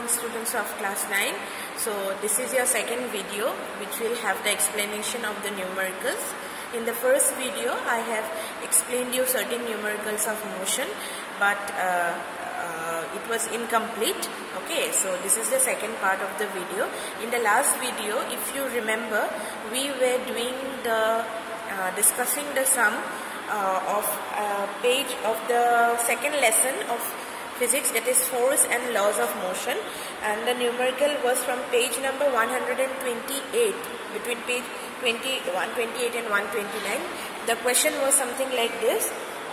morning, students of class 9. So this is your second video which will have the explanation of the numericals. In the first video I have explained you certain numericals of motion, but it was incomplete. Okay, so this is the second part of the video. In the last video, if you remember, we were doing the discussing the sum of page of the second lesson of physics, that is force and laws of motion, and the numerical was from page number 128, between page 128 and 129. The question was something like this: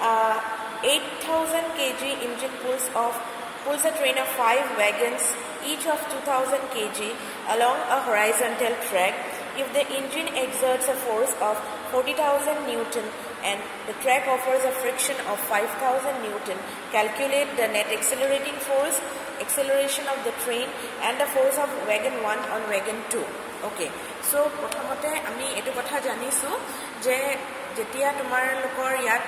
8,000 kg engine pulls a train of 5 wagons, each of 2,000 kg, along a horizontal track. If the engine exerts a force of 40,000 Newton and the track offers a friction of 5,000 Newton, calculate the net accelerating force, acceleration of the train, and the force of wagon 1 on wagon 2. Okay, so prothamote ami etu kotha janisu je jetia tomar lokor yat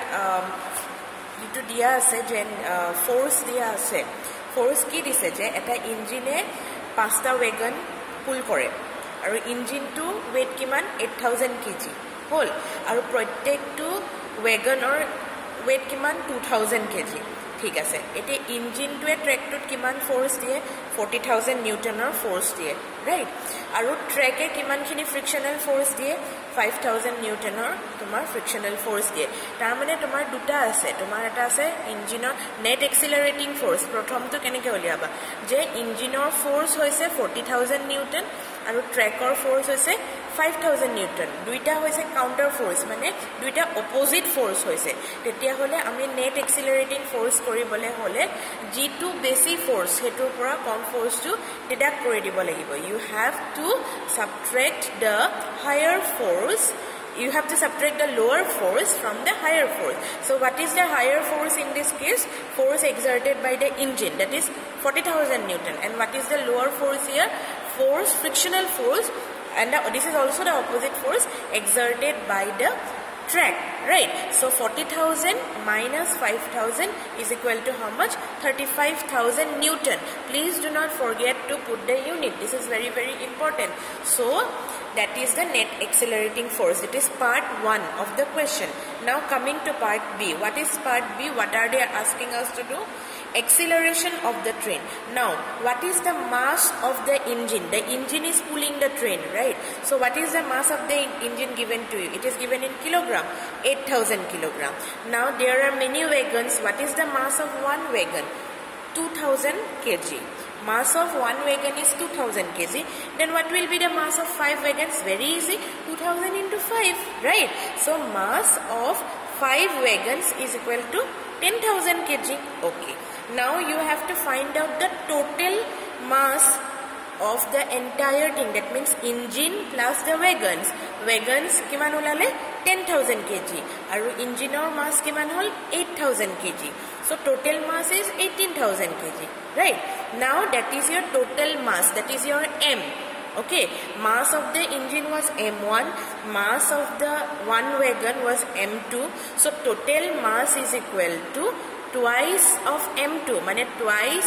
itu dia ase je force dia ase, force ki dise je eta engine 5টা wagon pull kore aru engine to weight kiman 8,000 kg hol aru protektu wagon or weight kiman 2,000 kg. ঠিক আছে, এতে ইঞ্জিনটোৱে ট্ৰেকটোত কিমান force দিয়ে 40,000 নিউটনৰ force দিয়ে, right? আৰু ট্ৰেকে কিমানখিনি ফ্ৰিকশনাল ফোর্স দিয়ে 5,000 নিউটনৰ তোমাৰ ফ্ৰিকশনাল ফোর্স দিয়ে। তাৰ মানে তোমাৰ দুটা আছে, তোমাৰ এটা আছে ইঞ্জিনৰ নেট এক্সিলাৰেটিং ফোর্স। প্ৰথমটো কেনেকৈ উলিয়াবা যে ইঞ্জিনৰ ফোর্স হৈছে 40,000 নিউটন আৰু ট্ৰেকৰ ফোর্স হৈছে 5,000 নিউটন। দুইটা হৈছে কাউন্টাৰ ফোর্স, মানে দুইটা অপোজিট ফোর্স হৈছে। তেতিয়া হলে আমি নেট এক্সিলাৰেটিং ফোর্স কৰিবলৈ হলে যিটো বেছি ফোর্স হেতুৰ পৰা কম ফোর্সটো ডিডাক্ট কৰি দিব লাগিব। You have to subtract the higher force, you have to subtract the lower force from the higher force. So what is the higher force in this case? Force exerted by the engine, that is 40,000 Newton. And what is the lower force here? Force, frictional force, and this is also the opposite force exerted by the track, right? So 40,000 minus 5,000 is equal to how much? 35,000 Newton. Please do not forget to put the unit. This is very, very important. So that is the net accelerating force. It is part 1 of the question. Now coming to part B. What is part B? What are they asking us to do? Acceleration of the train. Now, what is the mass of the engine? The engine is pulling the train, right? So what is the mass of the engine given to you? It is given in kilogram, 8,000 kilogram. Now there are many wagons. What is the mass of one wagon? 2,000 kg. Mass of one wagon is 2,000 kg. Then what will be the mass of 5 wagons? Very easy, 2,000 into 5, right? So mass of 5 wagons is equal to 10,000 kg. Okay. Now you have to find out the total mass of the entire thing. That means engine plus the wagons. Wagons kiman olale 10,000 kg. Aru engine or mass kiman hol 8,000 kg. So total mass is 18,000 kg, right? Now that is your total mass. That is your M. Okay, mass of the engine was M1, mass of the one wagon was M2. So total mass is equal to twice of M2, mane twice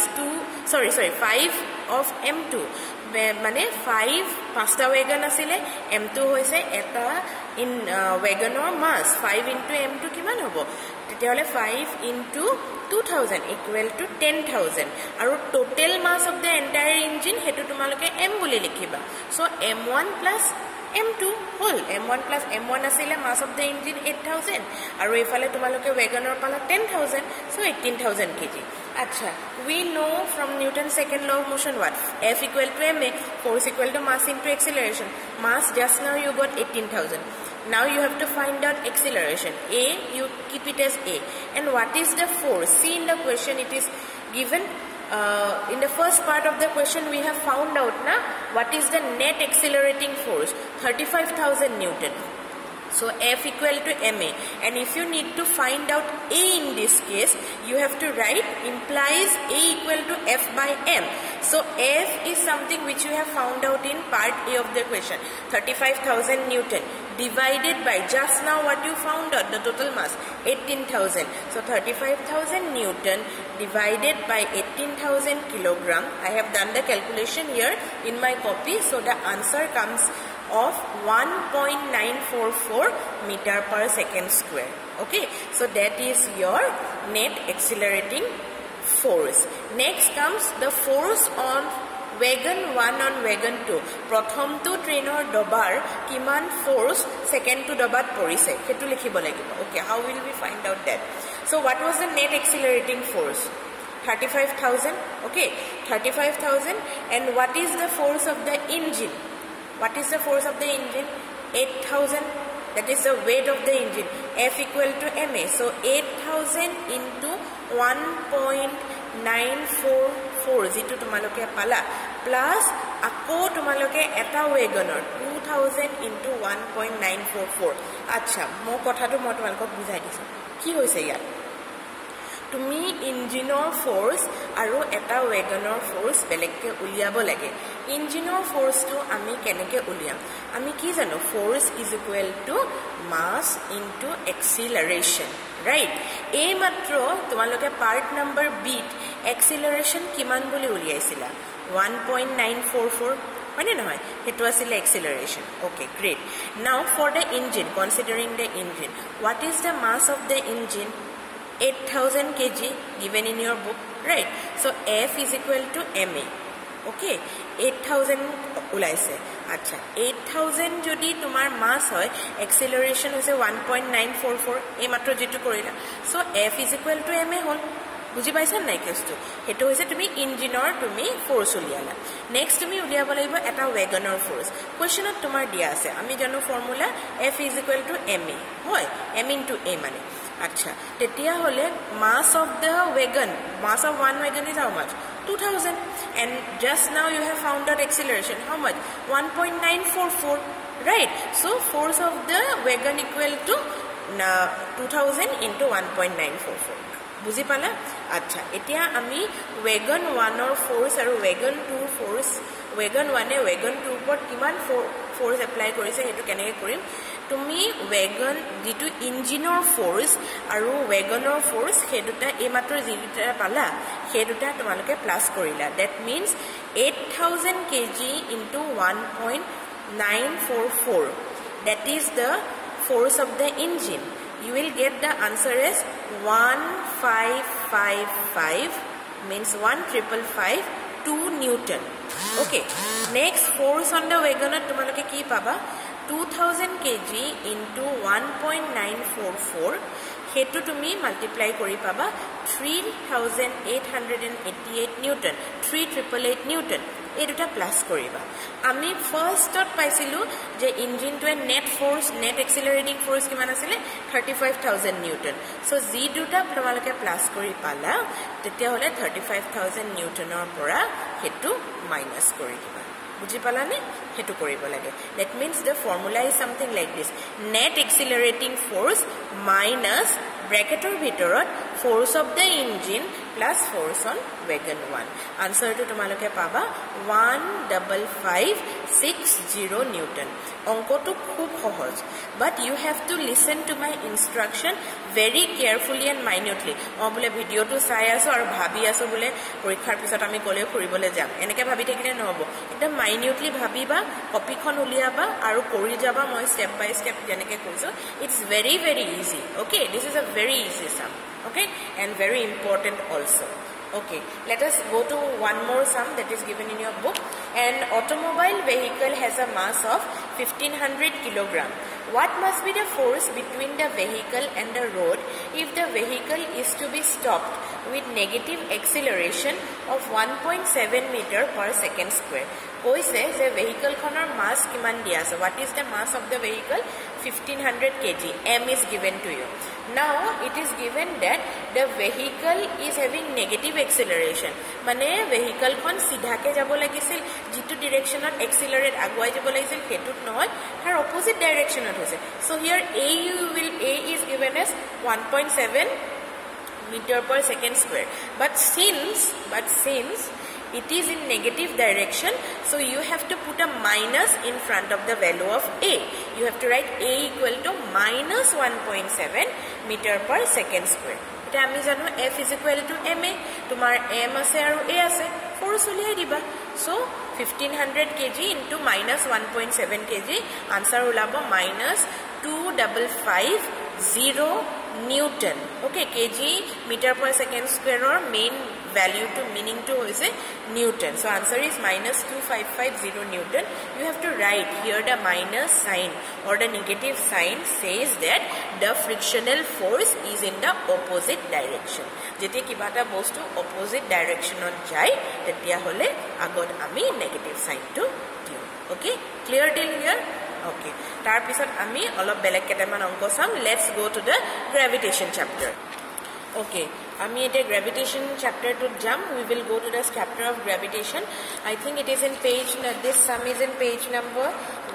5 of M2, mane 5টা wagon asile, M2 hoise eta in wagonor mass 5 into M2 kiman hobo? তেতিয়া হলে 5 into 2,000 equal to 10,000. আৰু total mass of the entire engine hetu তোমালোকে M বুলি লিখিবা. So M1 plus M2 whole. M1 plus M1 asile mass of the engine 8,000 aru efale tumalokhe wagonor pala 10,000, so 18,000 kg. Acha, we know from Newton's second law of motion what? F equal to ma, force equal to mass into acceleration. Mass just now you got 18,000. Now you have to find out acceleration. A, you keep it as A. And what is the force? See in the question it is given. In the first part of the question we have found out what is the net accelerating force? 35,000 Newton. So F equal to ma, and if you need to find out A in this case, you have to write implies A equal to F by M. So F is something which you have found out in part A of the question, 35,000 Newton. divided by just now what you found out, the total mass 18,000. So 35,000 Newton divided by 18,000 kilogram. I have done the calculation here in my copy. So the answer comes of 1.944 meter per second square. Okay, so that is your net accelerating force. Next comes the force on wagon 1 on wagon 2. Prothom to trainer dobar kiman force second to dobat porise. Hetu likhibo lagibo. Okay, how will we find out that? So what was the net accelerating force? 35,000. Okay, 35,000. And what is the force of the engine? What is the force of the engine? 8,000. That is the weight of the engine. F equal to ma. So 8,000 into 1.944 jitu tumaloke pala plus ako tumaloke eta wagonor 2,000 into 1.944. Acha mo kotha to mo tumalok bujai disu ki hoise ya তুমি ইঞ্জিনৰ force আৰু এটা ওয়েগনৰ force বেলেগকে উলিয়াব লাগে ইঞ্জিনৰ ফোর্সটো আমি কেনেকে উলিয়াম আমি কি জানো force is equal to mass into acceleration right এই মাত্ৰ তোমালোকে পার্ট নাম্বার বিট এক্সিলারেশন কিমান বুলি উলিয়াইছিলা 1.944 হয় নহয় হেতু আছিল acceleration okay great now for the engine considering the engine what is the mass of the engine 8,000 kg given in your book, right? So F is equal to ma. Okay, 8,000 ulaise. Acha, 8,000 jodi tumar mass hoy, acceleration hoise 1.944. Ei matro jitu korila. So F is equal to ma hol. বুজি পাইছা নাই কেছটো হেতু হৈছে তুমি ইঞ্জিনৰ তুমি force উলিয়ালা next তুমি উলিয়াব লাগিব এটা ওয়েগনৰ ফোর্স কোৱেশ্চনত তোমাৰ দিয়া আছে আমি জানো formula F is equal to ma হয় m into a মানে আচ্ছা তেতিয়া হলে mass of the wagon mass of one wagon is how much 2,000 and just now you have found out acceleration how much 1.944 right so force of the wagon equal to 2,000 into 1.944 বুজি পালা আচ্ছা এতিয়া আমি wagon 1 or force আর wagon 2 force wagon 1 এ wagon 2 পর কিমান force apply কৰিছে হেতু কেনেকে কৰিম তুমি ওয়েগন যেটো ইঞ্জিনৰ ফোর্স আৰু ওয়েগনৰ ফোর্স হেতুটা এই মাত্ৰ জিটা পালা হেতুটা তোমালোকে প্লাস কৰিলা that means 8,000 kg into 1.944 that is the force of the engine you will get the answer as 1555 means 1555 2 Newton. Okay. Next force on the wagon tumaloke ki paba 2,000 kg into 1.944 hetu tumi multiply kori paba 3,888 Newton 3,888 Newton এই দুটা plus কৰিবা আমি ফার্স্টত পাইছিলো যে ইঞ্জিনটোৱে net force net accelerating force কিমান আছিল 35,000 নিউটন সো জি দুটা তোমালোকে প্লাস কৰি পালা তেতিয়া হলে 35,000 নিউটনৰ পৰা হেতু মাইনাস কৰি দিবা বুজি পালানে হেতু কৰিব লাগে that means the formula is something like this net accelerating force minus ব্র্যাকেটৰ ভিতৰত force of the engine plus force on wagon 1 answer to তোমালোকে পাবা 15560 Newton অঙ্কটো খুব সহজ but you have to listen to my instruction very carefully and minutely বলে ভিডিওটো চাই আছো আৰু ভাবি আছো বলে পৰীক্ষাৰ পিছত আমি কলে ফুৰিবলৈ যাম এনেকে ভাবি থাকিলে নহব একদম minutely ভাবিবা কপিখন উলিয়াবা আৰু কৰি যাবা মই স্টেপ বাই স্টেপ যেনেকে কৈছো it's very easy okay this is a very easy sum okay and very important also okay let us go to one more sum that is given in your book an automobile vehicle has a mass of 1,500 kilogram what must be the force between the vehicle and the road if the vehicle is to be stopped with negative acceleration of 1.7 meter per second square koise je vehicle khonor mass kiman dia ase what is the mass of the vehicle 1,500 kg m is given to you now it is given that the vehicle is having negative acceleration mane vehicle khon sidha ke jabo lagisil jitu direction ot accelerate aguai jabo lagisil hetut noy har opposite direction ot hoise so here a is given as 1.7 meter per second square but since it is in negative direction so you have to put a minus in front of the value of a you have to write a equal to minus 1.7 meter per second square. এটা আমি জানো f is equal to ma, তোমাৰ m আছে আৰু a আছে, force উলিয়াই দিবা. So 1500 kg into minus 1.7 kg, answer ওলাব minus 2550 Newton. Okay, kg meter per second square or main value to meaning to is a Newton. So answer is minus 2550 Newton. You have to write here the minus sign or the negative sign says that the frictional force is in the opposite direction. Jete kibata bostu opposite direction on jai, tetia hole agot ami negative sign to diu. Okay, clear till here? Okay, tar pisot ami olop belek ketaman onko sam. Let's go to the gravitation chapter. Okay, ami ete gravitation chapter to jump. We will go to the chapter of gravitation. I think it is in page, this sum is in page number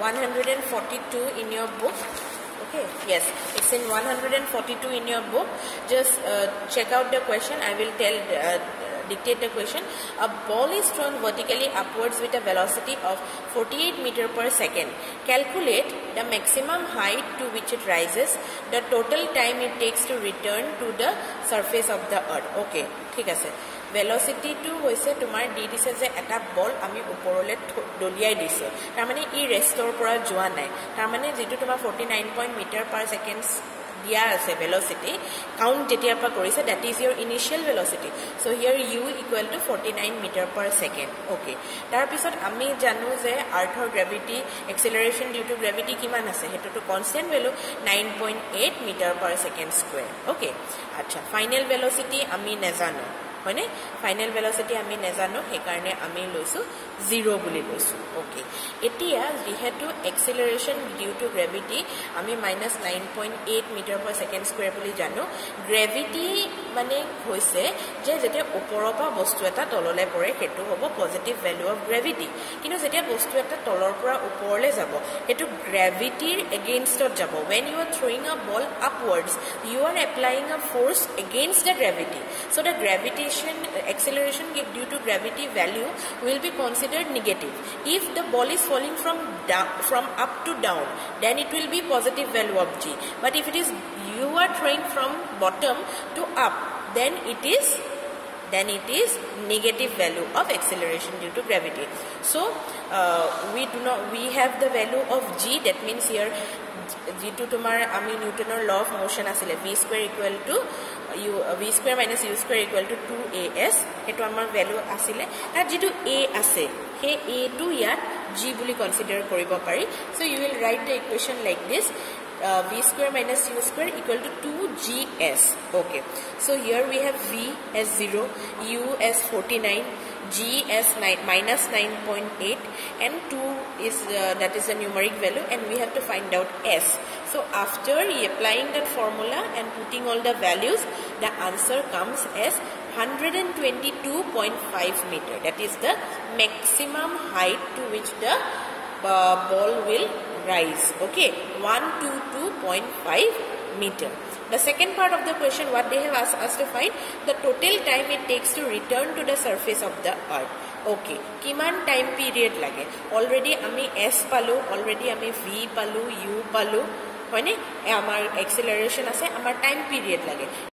142 in your book. Okay, yes, it's in 142 in your book. Just check out the question. I will dictate the question. A ball is thrown vertically upwards with a velocity of 48 meter per second. Calculate the maximum height to which it rises, the total time it takes to return to the surface of the earth. Okay, ঠিক আছে. velocity to hoise tomar di dise je eta ball ami uporole doliai dise, tar mane e restore pora joa nai, tar mane jitu tomar 49 meter per second দিয়া আছে velocity count jetia pa korise, that is your initial velocity. So here u equal to 49 meter per second. Okay, tar pisot ami janu je earthor gravity acceleration due to gravity kiman ase, hetu to constant value 9.8 meter per second square. Okay, acha final velocity ami nezano হয়নে, final velocity আমি নেজানো, সেইকাৰণে আমি লৈছো 0 বুলি লৈছো. Okay, এতিয়া যেহেতু এক্সেলাৰেশন ডিউ টু গ্ৰেভিটি আমি minus 9.8 metre per second square বুলি জানো. গ্ৰেভিটি মানে হৈছে যে যেতিয়া ওপৰৰ পৰা বস্তু এটা তললৈ পৰে সেইটো হ'ব পজিটিভ ভ্যালু অফ গ্ৰেভিটি, কিন্তু যেতিয়া বস্তু এটা তলৰ পৰা ওপৰলৈ যাব সেইটো গ্ৰেভিটিৰ এগেইনষ্টত যাব. when you are throwing a ball upwards you are applying a force against the gravity, so the acceleration due to gravity value will be considered negative. If the ball is falling from up to down, then it will be positive value of g, but if it is you are throwing from bottom to up, then it is negative value of acceleration due to gravity. So we have the value of g, that means here g2 tomar ami Newtonor law of motion asile v square equal to v square minus u square equal to 2as, hetu amar value asile, ar jitu a ase he a to yat g buli consider koribo pari. So you will write the equation like this, v square minus u square equal to 2gs. Okay, so here we have v as 0, u as 49, g as minus 9.8, and 2 is that is a numeric value, and we have to find out s. So after applying that formula and putting all the values, the answer comes as 122.5 meter. That is the maximum height to which the ball will rise. Okay, 122.5 meter. The second part of the question, what they have asked us to find, the total time it takes to return to the surface of the earth. Okay, kiman time period lage, already ami s palu, already ami v palu, u palu, hoine amar acceleration ase, amar time period lage.